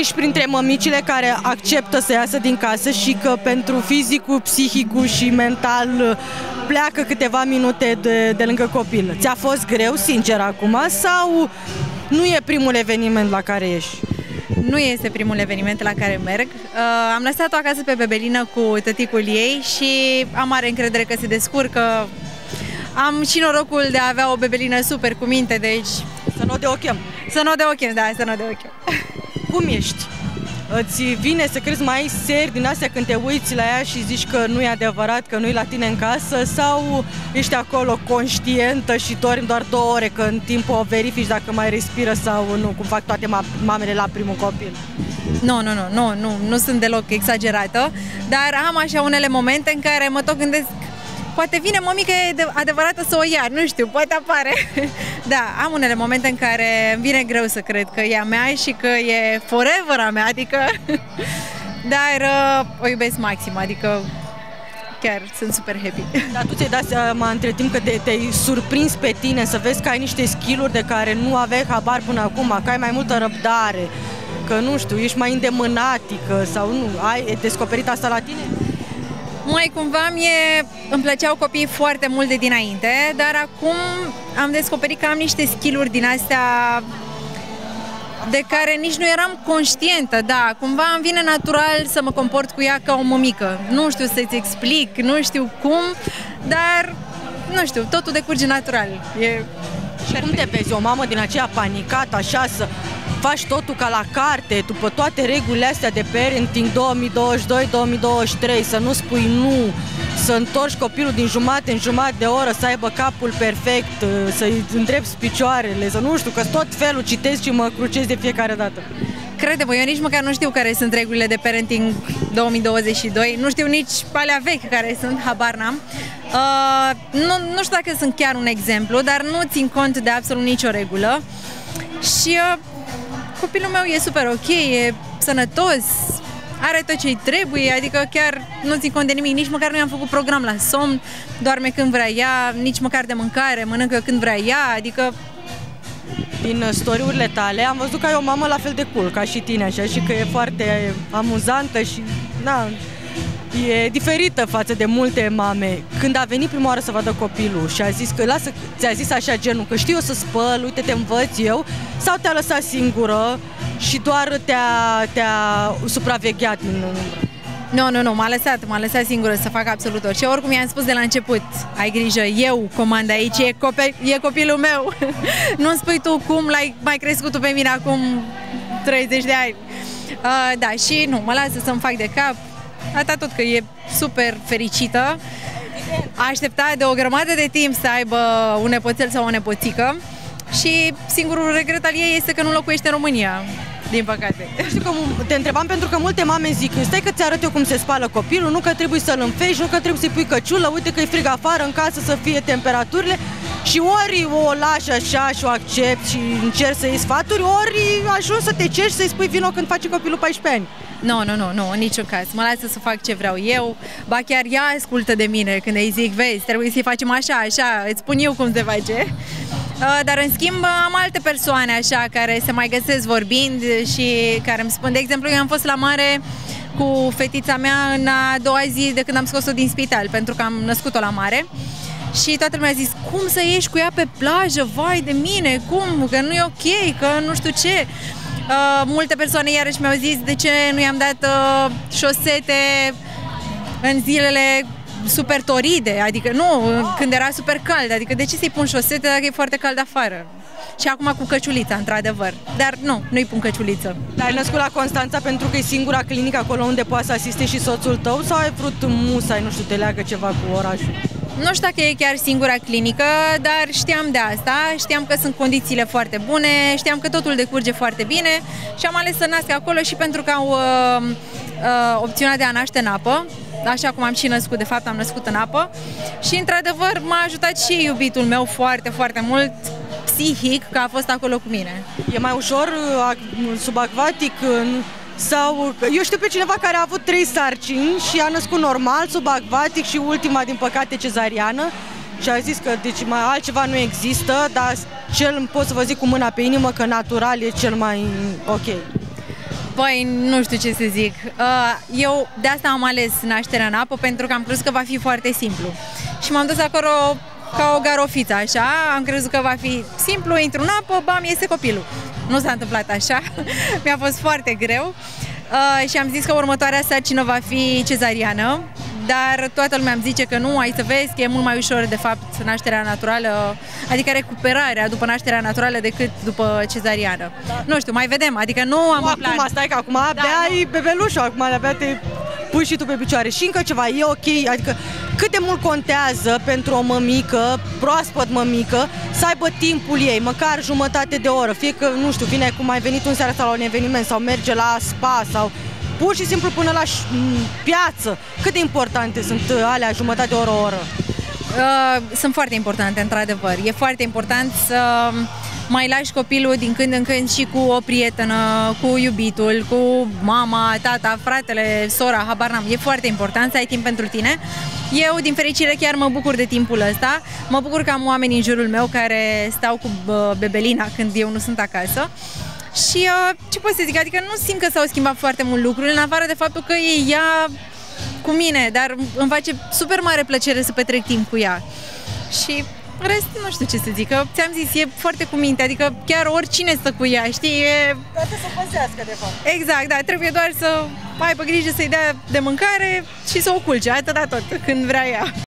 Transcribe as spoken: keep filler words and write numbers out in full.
ești printre mămicile care acceptă să iasă din casă și că pentru fizicul, psihicul și mental pleacă câteva minute de, de lângă copil. Ți-a fost greu, sincer, acum, sau nu e primul eveniment la care ești? Nu este primul eveniment la care merg. Uh, am lăsat-o acasă pe bebelină cu tăticul ei și am mare încredere că se descurcă. Am și norocul de a avea o bebelină super cu minte, deci... Să nu o de ochem. Să nu o de ochem, da, să nu o de ochem. Cum ești? Îți vine să crezi mai seri din astea când te uiți la ea și zici că nu e adevărat, că nu e la tine în casă, sau ești acolo conștientă și dormi doar două ore, că în timp o verifici dacă mai respiră sau nu, cum fac toate mamele la primul copil? Nu, nu, nu, nu, nu, nu sunt deloc exagerată, dar am așa unele momente în care mă tot gândesc, poate vine mămică adevărată să o ia, nu știu, poate apare. Da, am unele momente în care îmi vine greu să cred că e a mea și că e forever a mea, adică... Dar uh, o iubesc maxim, adică chiar sunt super happy. Dar tu ți-ai dat seama între timp că te, te-ai surprins pe tine să vezi că ai niște skill-uri de care nu aveai habar până acum, că ai mai multă răbdare, că nu știu, ești mai îndemânatică sau nu, ai descoperit asta la tine? Mai cumva mie îmi plăceau copiii foarte mult de dinainte, dar acum am descoperit că am niște skill-uri din astea de care nici nu eram conștientă, da, cumva îmi vine natural să mă comport cu ea ca o mămică. Nu știu să-ți explic, nu știu cum, dar, nu știu, totul decurge natural. E... Și cum te vezi, o mamă din aceea panicată, așa, să faci totul ca la carte, după toate regulile astea de parenting două mii douăzeci și doi două mii douăzeci și trei, să nu spui nu, să întorci copilul din jumate în jumătate de oră, să aibă capul perfect, să-i îndrepți picioarele, să nu știu, că tot felul citesc și mă crucesc de fiecare dată. Crede-mă, eu nici măcar nu știu care sunt regulile de parenting două mii douăzeci și doi, nu știu nici alea vechi care sunt, habar n-am. Uh, nu, nu știu dacă sunt chiar un exemplu, dar nu țin cont de absolut nicio regulă și uh, copilul meu e super ok, e sănătos, are tot ce-i trebuie, adică chiar nu țin cont de nimic, nici măcar nu i-am făcut program la somn, doarme când vrea ea, nici măcar de mâncare, mănâncă când vrea ea, adică... Din story-urile tale am văzut că ai o mamă la fel de cool ca și tine, așa, și că e foarte amuzantă și, na, e diferită față de multe mame. Când a venit prima oară să vadă copilul și a zis că, lasă, ți-a zis așa genul, că știu eu să spăl, uite, te învăț eu, sau te-a lăsat singură și doar te-a te-a supravegheat în umbră? Nu, nu, nu, m-a lăsat, m-a lăsat singură să fac absolut orice. Oricum i-am spus de la început, ai grijă, eu comand aici, e, copil, e copilul meu. Nu-mi spui tu cum l-ai mai crescut tu pe mine acum treizeci de ani. Uh, da, și nu, mă lasă să-mi fac de cap. Atât tot că e super fericită. A așteptat de o grămadă de timp să aibă un nepoțel sau o nepoțică și singurul regret al ei este că nu locuiește în România. Din păcate. Știu că te întrebam pentru că multe mame zic, stai că ți arăt eu cum se spală copilul, nu că trebuie să-l înfești, nu că trebuie să-i pui căciulă, uite că e frig afară în casă să fie temperaturile și ori o lași așa și o accepti și încerci să iei sfaturi, ori ajungi să te ceri să-i spui vino când face copilul paisprezece ani. Nu, nu, nu, nu, în niciun caz. Mă lasă să fac ce vreau eu, ba chiar ea ascultă de mine când îi zic, vezi, trebuie să-i facem așa, așa, îți spun eu cum se face. Dar în schimb am alte persoane așa care se mai găsesc vorbind și care îmi spun, de exemplu, eu am fost la mare cu fetița mea în a doua zi de când am scos-o din spital, pentru că am născut-o la mare și toată lumea a zis, cum să ieși cu ea pe plajă, vai de mine, cum, că nu e ok, că nu știu ce. Uh, multe persoane iarăși mi-au zis de ce nu i-am dat uh, șosete în zilele super toride, adică nu, când era super cald, adică de ce să-i pun șosete dacă e foarte cald afară? Și acum cu căciulița, într-adevăr, dar nu, nu-i pun căciuliță. Dar ai născut la Constanța pentru că e singura clinică acolo unde poate să asiste și soțul tău sau ai vrut musai, nu știu, te leagă ceva cu orașul? Nu știu dacă e chiar singura clinică, dar știam de asta, știam că sunt condițiile foarte bune, știam că totul decurge foarte bine și am ales să nasc acolo și pentru că au uh, uh, opțiunea de a naște în apă, așa cum am și născut, de fapt am născut în apă și într-adevăr m-a ajutat și iubitul meu foarte, foarte mult, psihic, că a fost acolo cu mine. E mai ușor subacvatic sau... Eu știu pe cineva care a avut trei sarcini și a născut normal, subacvatic și ultima, din păcate, cezariană și a zis că deci mai altceva nu există, dar cel pot să vă zic cu mâna pe inimă că natural e cel mai ok. Păi, nu știu ce să zic. Eu de asta am ales nașterea în apă, pentru că am crezut că va fi foarte simplu. Și m-am dus acolo ca o garofiță, așa. Am crezut că va fi simplu, intru în apă, bam, iese copilul. Nu s-a întâmplat așa. Mi-a fost foarte greu. Și am zis că următoarea sarcină va fi cezariană. Dar toată lumea îmi zice că nu, ai să vezi că e mult mai ușor, de fapt, nașterea naturală, adică recuperarea după nașterea naturală decât după cezariană. Da. Nu știu, mai vedem, adică nu am un plan. Acum, stai că acum abia da, ai bebelușul, acum abia te pui și tu pe picioare. Și încă ceva, e ok, adică cât de mult contează pentru o mămică, proaspăt mămică, să aibă timpul ei, măcar jumătate de oră, fie că, nu știu, vine cum ai venit un seara asta la un eveniment sau merge la spa sau pur și simplu până la piață. Cât de importante sunt alea jumătate de oră, o oră? Uh, sunt foarte importante, într-adevăr. E foarte important să mai lași copilul din când în când și cu o prietenă, cu iubitul, cu mama, tata, fratele, sora, habar n-am. E foarte important să ai timp pentru tine. Eu, din fericire, chiar mă bucur de timpul ăsta. Mă bucur că am oameni în jurul meu care stau cu bebelina când eu nu sunt acasă. Și uh, ce pot să zic, adică nu simt că s-au schimbat foarte mult lucrurile, în afară de faptul că e ea cu mine, dar îmi face super mare plăcere să petrec timp cu ea. Și în rest, nu știu ce să zic, că ți-am zis, e foarte cu minte, adică chiar oricine stă cu ea, știi? E... Poate să o păzească, de fapt. Exact, da, trebuie doar să aibă grijă să-i dea de mâncare și să o culce, atâta tot, când vrea ea.